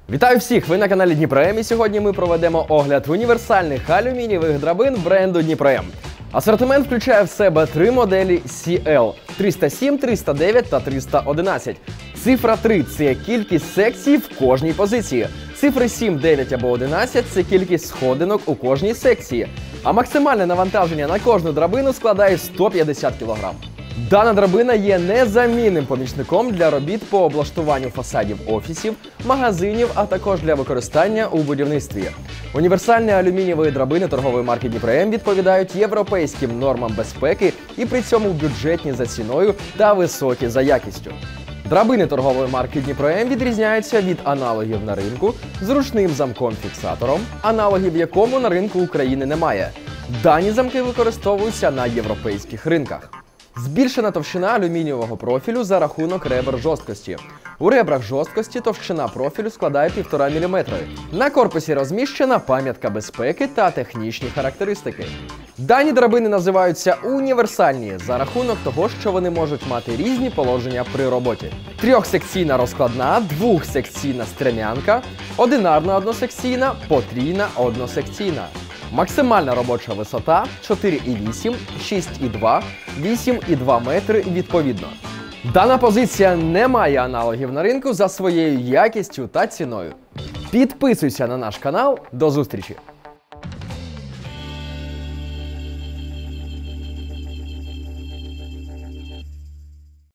Вітаю всіх! Ви на каналі Дніпром, і сьогодні ми проведемо огляд універсальних алюмінієвих драбин бренду Дніпром. Асортимент включає в себе три моделі CL – 307, 309 та 311. Цифра 3 – це кількість секцій в кожній позиції. Цифри 7, 9 або 11 – це кількість сходинок у кожній секції. А максимальне навантаження на кожну драбину складає 150 кг. Дана драбина є незамінним помічником для робіт по облаштуванню фасадів офісів, магазинів, а також для використання у будівництві. Універсальні алюмінієві драбини торгової марки Дніпром відповідають європейським нормам безпеки і при цьому бюджетні за ціною та високі за якістю. Драбини торгової марки Дніпром відрізняються від аналогів на ринку зручним замком-фіксатором, аналогів якому на ринку України немає. Дані замки використовуються на європейських ринках. Збільшена товщина алюмінієвого профілю за рахунок ребер жорсткості. У ребрах жорсткості товщина профілю складає 1,5 мм. На корпусі розміщена пам'ятка безпеки та технічні характеристики. Дані драбини називаються універсальні за рахунок того, що вони можуть мати різні положення при роботі. Трьохсекційна розкладна, двохсекційна стремянка, одинарна односекційна, потрійна односекційна. Максимальна робоча висота 4,8, 6,2, 8,2 метри відповідно. Дана позиція не має аналогів на ринку за своєю якістю та ціною. Підписуйся на наш канал. До зустрічі!